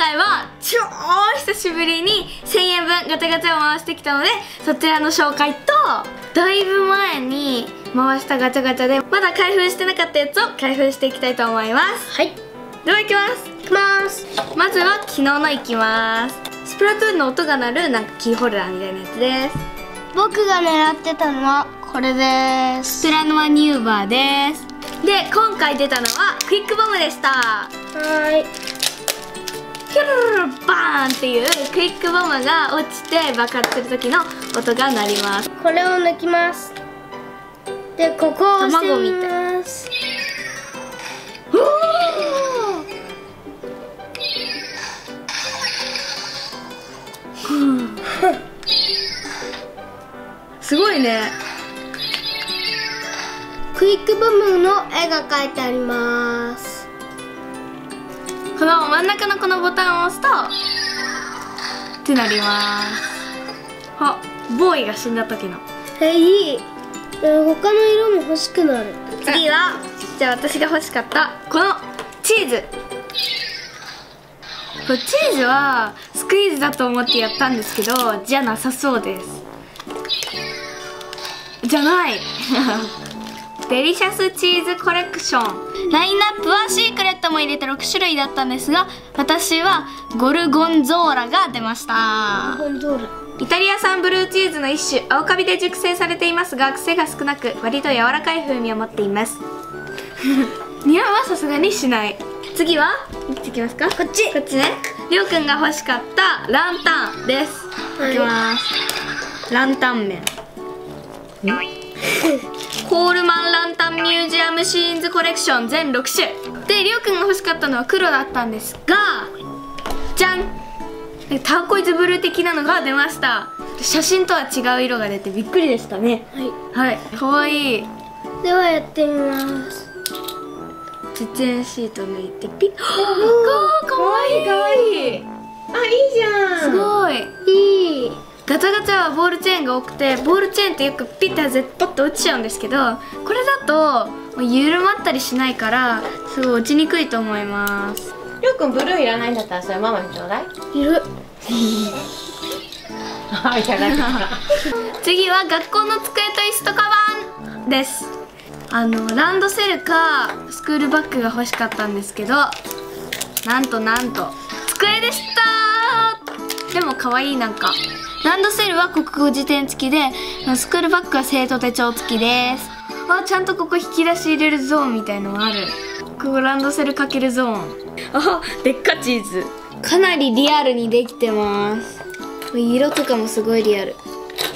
回は超久しぶりに1000円分ガチャガチャを回してきたので、そちらの紹介と、だいぶ前に回したガチャガチャでまだ開封してなかったやつを開封していきたいと思います。はい、ではいきます。まずは昨日のいきます。スプラトゥーンの音が鳴るなんかキーホルダーみたいなやつです。 僕が狙ってたのはこれです。 スプラノアニューバーです。で、今回出たのはクイックボムでした。ヒュルルルバーンっていうクイックボムが落ちて爆発する時の音が鳴ります。 これを抜きます。で、ここを押してみます。 すごいね。 クイックボムの絵が描いてあります。 この真ん中のこのボタンを押すとってなります。あ、ボーイが死んだ時の。 いい。他の色も欲しくなる。 次はじゃあ私が欲しかったこのチーズ。これチーズはスクイーズだと思ってやったんですけど、じゃなさそうです。じゃないデリシャスチーズコレクション。ラインナップはシークレットも入れて6種類だったんですが、私はゴルゴンゾーラが出ました。 ゴルゴンゾーラ、 イタリア産ブルーチーズの一種、青カビで熟成されていますが癖が少なく割と柔らかい風味を持っています匂いはさすがにしない。次はいってきますか。こっちね。りょうくんが欲しかったランタンです。いきます。ランタン麺コールマンランタンミュージアムシーンズコレクション全6種で、りょうくんが欲しかったのは黒だったんですが、じゃん、ターコイズブルー的なのが出ました。写真とは違う色が出てびっくりでしたね。はい、かわいい。 ではやってみます。 実演シート抜いてピッ。かわいいかわいい。 あ、いいじゃん。 すごいいい。ガチャガチャはボールチェーンが多くて、ボールチェーンってよくピッて外してポッと落ちちゃうんですけど、これだともう緩まったりしないからすごい落ちにくいと思います。 りょうくんブルーいらないんだったらそれママにちょうだい。 いるあ、いらない次は学校の机と椅子とカバンです。ランドセルかスクールバッグが欲しかったんですけど、なんと机でした。でも可愛い。なんかランドセルは国語辞典付きで、スクールバッグは生徒手帳付きです。あ、ちゃんとここ引き出し入れるゾーンみたいのがある。ここランドセルかけるゾーン。あ、でっかチーズ。かなりリアルにできてます。色とかもすごいリアル。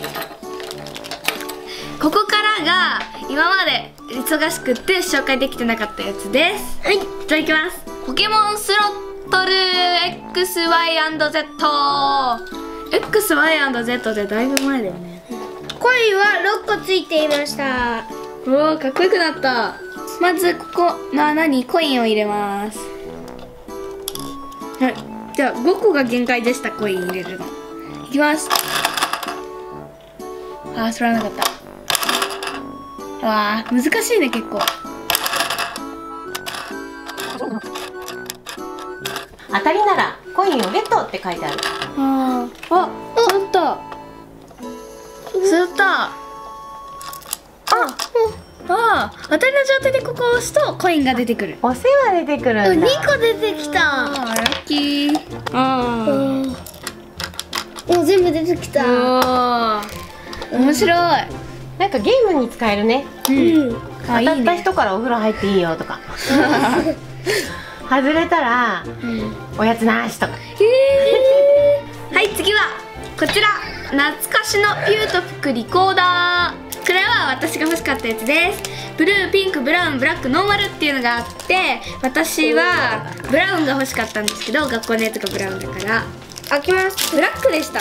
ここからが今まで忙しくって紹介できてなかったやつです。はい、いただきます。ポケモンスロットル XY&Z。XY&Z ってだいぶ前だよね。 コインは6個ついていました。 うわ、かっこよくなった。まずここ何コインを入れます。はい、じゃあ5個が限界でした。コイン入れるのいきます。あー、そらなかった。わー、難しいね結構。 当たりならコインをゲットって書いてある。 あ、吸った。当たりの状態でここを押すとコインが出てくる。 お世話出てくるんだ。 2個出てきた。 ラッキー。 もう全部出てきた。 面白い。 なんかゲームに使えるね。当たった人からお風呂入っていいよとか外れたらおやつなしとか。 はい、次はこちら、懐かしのピュート吹くリコーダー。これは私が欲しかったやつです。ブルー、ピンク、ブラウン、ブラック、ノーマルっていうのがあって、私はブラウンが欲しかったんですけど、学校のやつがブラウンだから開きます。ブラックでした。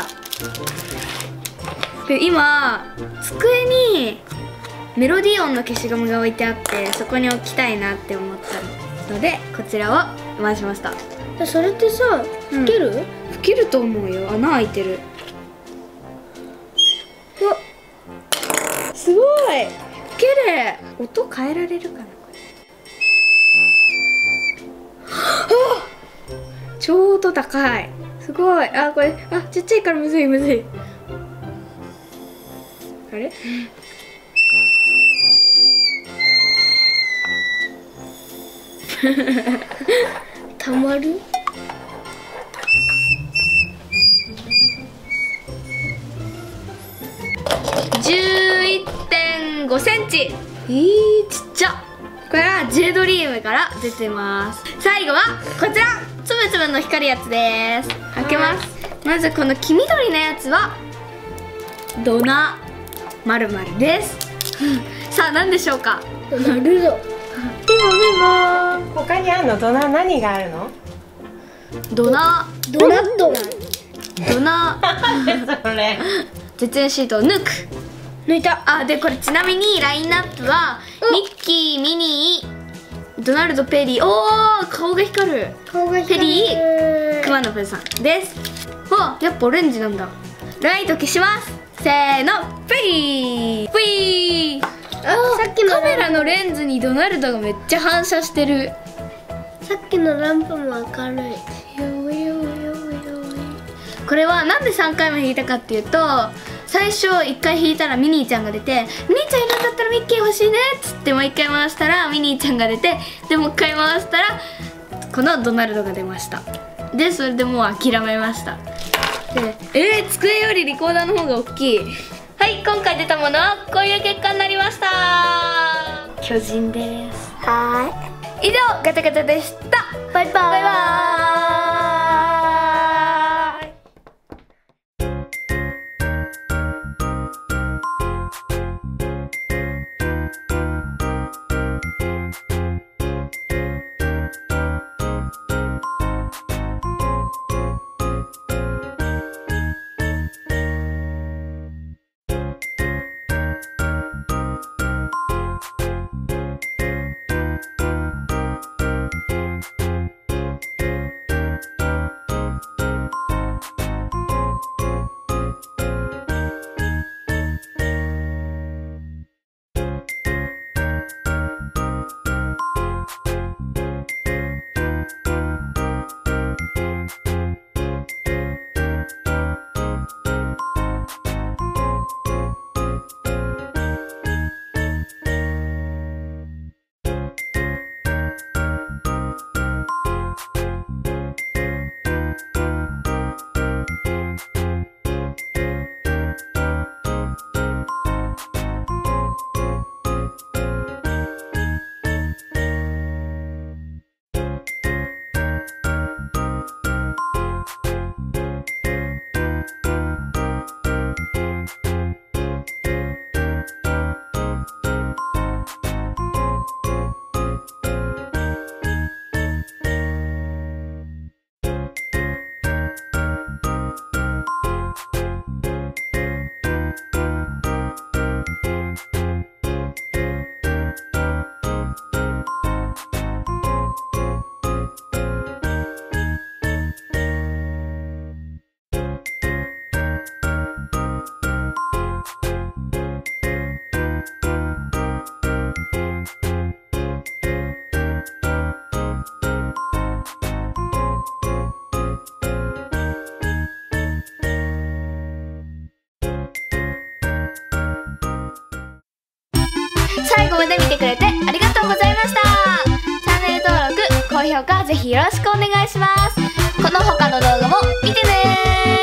で、今机にメロディオンの消しゴムが置いてあって、そこに置きたいなって思ったのでこちらを回しました。 それってさ、吹ける？ 吹けると思うよ。穴開いてる。すごい綺麗。音変えられるかなこれ。あ、超ちょうど高い。すごい。あ、これちっちゃいからむずいむずい。あれたまる 11.5センチ。ちっちゃ。これはジェドリームから出てます。最後はこちら、つぶつぶの光るやつです。開けます。まずこの黄緑のやつはドナ〇〇です。さあ何でしょうか。 ドナルド。 ピボピボ。他にあるの？ドナ何があるの？ ドナドナット。 ドナそれ。 絶縁シートを抜く。 抜いた。 あ、でこれちなみにラインナップはミッキー、ミニー、ドナルド、ペリー。おー、顔が光る。 顔がペリー、クマのプーさんです。わ、やっぱオレンジなんだ。ライト消します。せーの、ペリーペリー。 さっきのカメラのレンズにドナルドがめっちゃ反射してる。 さっきのランプも明るい。 これはなんで3回も引いたかっていうと、最初1回引いたらミニーちゃんが出て、ミニーちゃんいなかったらミッキー欲しいねっつってもう1回回したらミニーちゃんが出て、でもう1回回したらこのドナルドが出ました。でそれでもう諦めました。で机よりリコーダーの方が大きい。はい、今回出たものはこういう結果になりました。巨人です。 は以上ガチャガチャでした。 ーい。バイバイ。 バイバーイ。最後まで見てくれてありがとうございました。チャンネル登録、高評価ぜひよろしくお願いします。この他の動画も見てねー。